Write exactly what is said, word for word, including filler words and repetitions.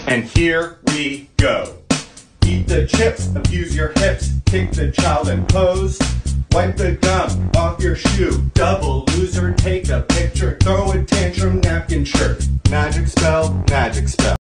And here we go. Eat the chips, abuse your hips, kick the child and pose. Wipe the gum off your shoe, double loser, take a picture, throw a tantrum, napkin shirt. Magic spell, magic spell.